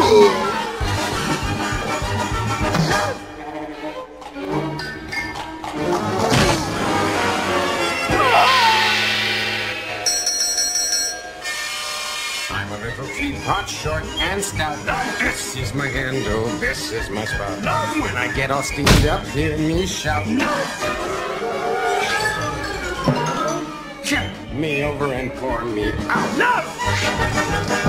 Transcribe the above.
I'm a little teapot, short and stout. This is my handle, this is my spout. When I get all steamed up, hear me shout. Tip me over and pour me out. No!